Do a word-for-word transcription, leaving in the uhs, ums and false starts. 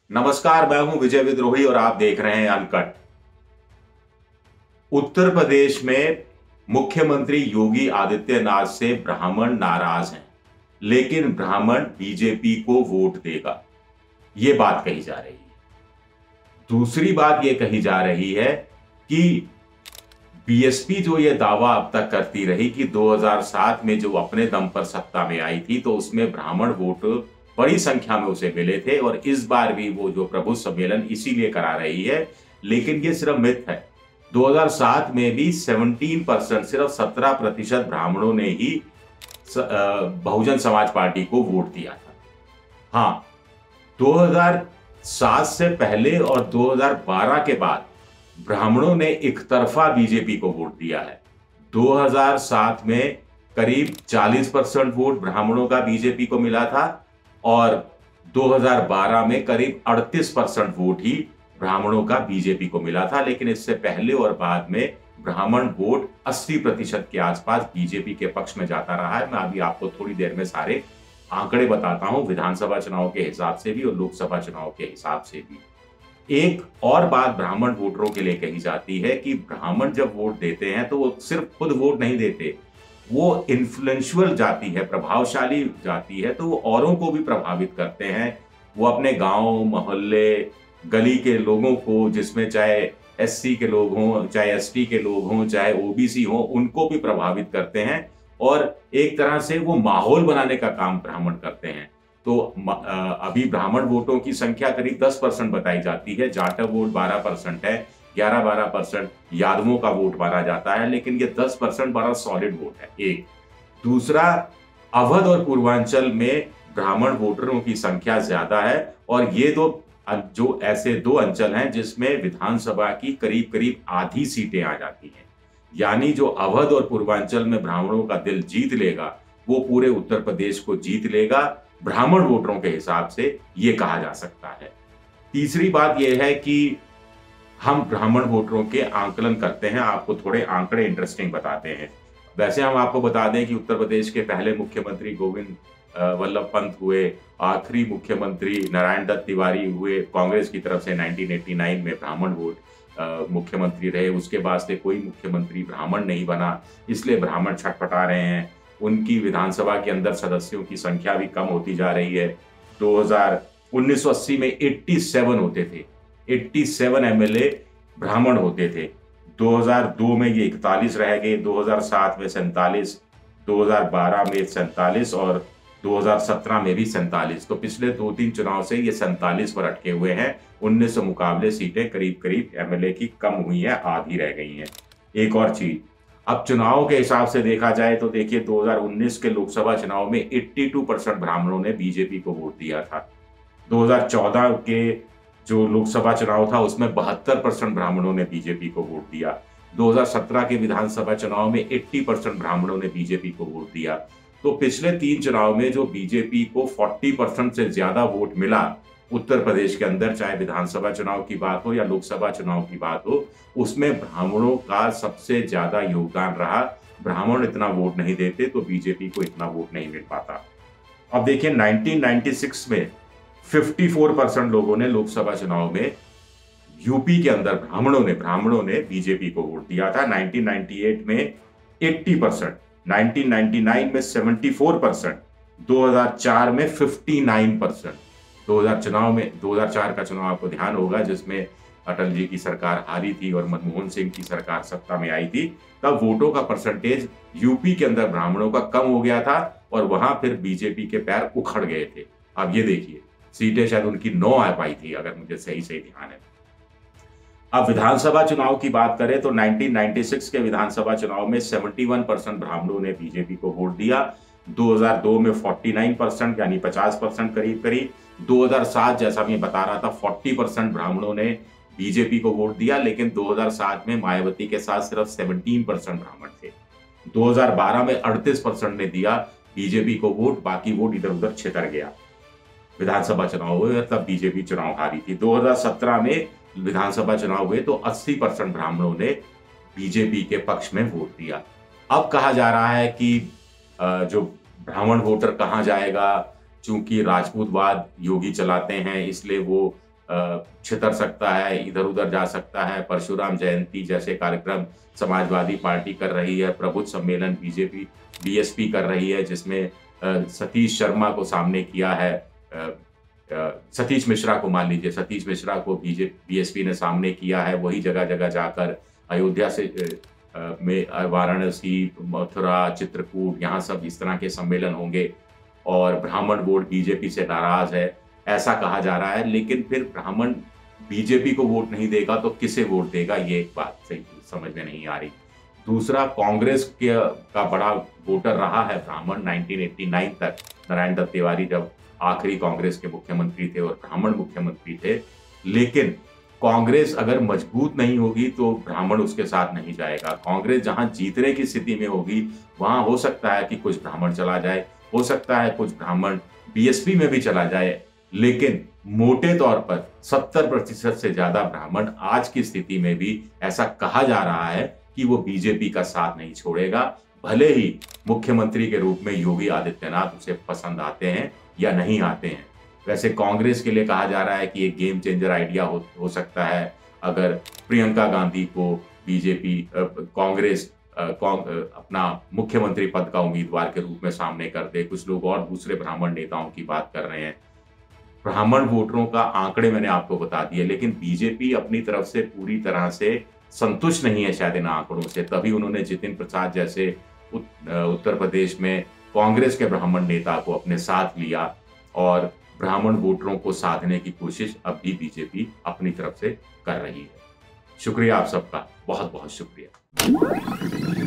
नमस्कार, मैं हूं विजय विद्रोही और आप देख रहे हैं अनकट। उत्तर प्रदेश में मुख्यमंत्री योगी आदित्यनाथ से ब्राह्मण नाराज हैं, लेकिन ब्राह्मण बीजेपी को वोट देगा, ये बात कही जा रही है। दूसरी बात ये कही जा रही है कि बीएसपी जो ये दावा अब तक करती रही कि दो हज़ार सात में जो अपने दम पर सत्ता में आई थी, तो उसमें ब्राह्मण वोट बड़ी संख्या में उसे मिले थे और इस बार भी वो जो प्रबुद्ध सम्मेलन इसीलिए करा रही है, लेकिन ये सिर्फ मिथ है। दो हज़ार सात में भी सत्रह परसेंट, सिर्फ सत्रह प्रतिशत ब्राह्मणों ने ही बहुजन समाज पार्टी को वोट दिया था। हाँ, दो हज़ार सात से पहले और दो हज़ार बारह के बाद ब्राह्मणों ने एक तरफा बीजेपी को वोट दिया है। दो हज़ार सात में करीब चालीस परसेंट वोट ब्राह्मणों का बीजेपी को मिला था और दो हज़ार बारह में करीब अड़तीस परसेंट वोट ही ब्राह्मणों का बीजेपी को मिला था। लेकिन इससे पहले और बाद में ब्राह्मण वोट अस्सी प्रतिशत के आसपास बीजेपी के पक्ष में जाता रहा है। मैं अभी आपको थोड़ी देर में सारे आंकड़े बताता हूं, विधानसभा चुनाव के हिसाब से भी और लोकसभा चुनाव के हिसाब से भी। एक और बात ब्राह्मण वोटरों के लिए कही जाती है कि ब्राह्मण जब वोट देते हैं तो वो सिर्फ खुद वोट नहीं देते, वो इन्फ्लुएंशियल जाति है, प्रभावशाली जाति है, तो वो औरों को भी प्रभावित करते हैं। वो अपने गांव, मोहल्ले, गली के लोगों को, जिसमें चाहे एससी के लोग हों, चाहे एसटी के लोग हों, चाहे ओबीसी हों, उनको भी प्रभावित करते हैं और एक तरह से वो माहौल बनाने का काम ब्राह्मण करते हैं। तो अभी ब्राह्मण वोटों की संख्या करीब दस परसेंट बताई जाती है, जाटव वोट बारह परसेंट है, ग्यारह बारह परसेंट यादवों का वोट माना जाता है, लेकिन ये दस परसेंट बड़ा सॉलिड वोट है। एक दूसरा, अवध और पूर्वांचल में ब्राह्मण वोटरों की संख्या ज्यादा है और ये दो जो ऐसे दो अंचल हैं जिसमें विधानसभा की करीब करीब आधी सीटें आ जाती हैं। यानी जो अवध और पूर्वांचल में ब्राह्मणों का दिल जीत लेगा, वो पूरे उत्तर प्रदेश को जीत लेगा ब्राह्मण वोटरों के हिसाब से, ये कहा जा सकता है। तीसरी बात यह है कि हम ब्राह्मण वोटरों के आंकलन करते हैं, आपको थोड़े आंकड़े इंटरेस्टिंग बताते हैं। वैसे हम आपको बता दें कि उत्तर प्रदेश के पहले मुख्यमंत्री गोविंद वल्लभ पंत हुए, आखिरी मुख्यमंत्री नारायण दत्त तिवारी हुए कांग्रेस की तरफ से उन्नीस सौ नवासी में ब्राह्मण वोट मुख्यमंत्री रहे। उसके बाद से कोई मुख्यमंत्री ब्राह्मण नहीं बना, इसलिए ब्राह्मण छटपटा रहे हैं। उनकी विधानसभा के अंदर सदस्यों की संख्या भी कम होती जा रही है। दो हज़ार उन्नीस सौ अस्सी में सत्तासी होते थे, सत्तासी एमएलए ब्राह्मण होते थे। दो हज़ार दो में ये इकतालीस रह गए, दो हज़ार सात में सैंतालीस, दो हज़ार बारह में सैंतालीस और दो हज़ार सत्रह में भी सैंतालीस। तो पिछले दो तीन चुनाव से ये सैंतालीस पर अटके हुए हैं। उन्नीस सौ मुकाबले सीटें करीब करीब एमएलए की कम हुई हैं, आधी रह गई हैं। एक और चीज, अब चुनाव के हिसाब से देखा जाए तो देखिए दो हज़ार उन्नीस के लोकसभा चुनाव में बयासी परसेंट ब्राह्मणों ने बीजेपी को वोट दिया था। दो हज़ार चौदह के जो लोकसभा चुनाव था उसमें बहत्तर परसेंट ब्राह्मणों ने बीजेपी को वोट दिया। दो हज़ार सत्रह के विधानसभा चुनाव में अस्सी परसेंट ब्राह्मणों ने बीजेपी को वोट दिया। तो पिछले तीन चुनाव में जो बीजेपी को चालीस परसेंट से ज्यादा वोट मिला उत्तर प्रदेश के अंदर, चाहे विधानसभा चुनाव की बात हो या लोकसभा चुनाव की बात हो, उसमें ब्राह्मणों का सबसे ज्यादा योगदान रहा। ब्राह्मण इतना वोट नहीं देते तो बीजेपी को इतना वोट नहीं मिल पाता। अब देखिए उन्नीस सौ छियानवे में चौवन परसेंट लोगों ने लोकसभा चुनाव में यूपी के अंदर ब्राह्मणों ने ब्राह्मणों ने बीजेपी को वोट दिया था। उन्नीस सौ अट्ठानवे में अस्सी परसेंट, उन्नीस सौ निन्यानवे में चौहत्तर परसेंट, दो हज़ार चार में उनसठ परसेंट। दो हज़ार चुनाव में दो हज़ार चार का चुनाव आपको ध्यान होगा जिसमें अटल जी की सरकार हारी थी और मनमोहन सिंह की सरकार सत्ता में आई थी, तब वोटों का परसेंटेज यूपी के अंदर ब्राह्मणों का कम हो गया था और वहां फिर बीजेपी के पैर उखड़ गए थे। अब ये देखिए, सीटें शायद उनकी नौ आ पाई थी अगर मुझे सही सही ध्यान है। अब विधानसभा चुनाव की बात करें तो उन्नीस सौ छियानवे के विधानसभा चुनाव में इकहत्तर परसेंट ब्राह्मणों ने बीजेपी को वोट दिया। दो हज़ार दो में उनचास परसेंट यानी पचास परसेंट करीब करीब। दो हज़ार सात जैसा मैं बता रहा था चालीस परसेंट ब्राह्मणों ने बीजेपी को वोट दिया, लेकिन दो हज़ार सात में मायावती के साथ सिर्फ सत्रह परसेंट ब्राह्मण थे। दो हज़ार बारह में अड़तीस परसेंट ने दिया बीजेपी को वोट, बाकी वोट इधर उधर छितर गया। विधानसभा चुनाव हुए तब बीजेपी चुनाव हारी थी। दो हज़ार सत्रह में विधानसभा चुनाव हुए तो अस्सी परसेंट ब्राह्मणों ने बीजेपी के पक्ष में वोट दिया। अब कहा जा रहा है कि जो ब्राह्मण वोटर कहां जाएगा, चूंकि राजपूतवाद योगी चलाते हैं इसलिए वो छितर सकता है, इधर उधर जा सकता है। परशुराम जयंती जैसे कार्यक्रम समाजवादी पार्टी कर रही है, प्रबुद्ध सम्मेलन बीजेपी बीएसपी कर रही है, जिसमें सतीश शर्मा को सामने किया है, सतीश मिश्रा को, मान लीजिए सतीश मिश्रा को बीजेपी बीएसपी ने सामने किया है। वही जगह जगह जाकर अयोध्या से में वाराणसी, मथुरा, चित्रकूट, यहाँ सब इस तरह के सम्मेलन होंगे और ब्राह्मण वोट बीजेपी से नाराज है ऐसा कहा जा रहा है। लेकिन फिर ब्राह्मण बीजेपी को वोट नहीं देगा तो किसे वोट देगा, ये एक बात सही समझ में नहीं आ रही। दूसरा, कांग्रेस के का बड़ा वोटर रहा है ब्राह्मण नाइनटीन एटी नाइन तक, नारायण दत्त तिवारी जब आखिरी कांग्रेस के मुख्यमंत्री थे और ब्राह्मण मुख्यमंत्री थे। लेकिन कांग्रेस अगर मजबूत नहीं होगी तो ब्राह्मण उसके साथ नहीं जाएगा। कांग्रेस जहां जीतने की स्थिति में होगी वहां हो सकता है कि कुछ ब्राह्मण चला जाए, हो सकता है कुछ ब्राह्मण बीएसपी में भी चला जाए, लेकिन मोटे तौर पर सत्तर प्रतिशत से ज्यादा ब्राह्मण आज की स्थिति में भी ऐसा कहा जा रहा है कि वो बीजेपी का साथ नहीं छोड़ेगा, भले ही मुख्यमंत्री के रूप में योगी आदित्यनाथ उसे पसंद आते हैं या नहीं आते हैं। वैसे कांग्रेस के लिए कहा जा रहा है कि एक गेम चेंजर आइडिया हो, हो सकता है अगर प्रियंका गांधी को बीजेपी कांग्रेस अपना मुख्यमंत्री पद का उम्मीदवार के रूप में सामने कर दे। कुछ लोग और दूसरे ब्राह्मण नेताओं की बात कर रहे हैं। ब्राह्मण वोटरों का आंकड़े मैंने आपको बता दिए, लेकिन बीजेपी अपनी तरफ से पूरी तरह से संतुष्ट नहीं है शायद इन आंकड़ों से। तभी उन्होंने जितिन प्रसाद जैसे उत्तर प्रदेश में कांग्रेस के ब्राह्मण नेता को अपने साथ लिया और ब्राह्मण वोटरों को साधने की कोशिश अब भी बीजेपी अपनी तरफ से कर रही है। शुक्रिया आप सबका, बहुत बहुत शुक्रिया।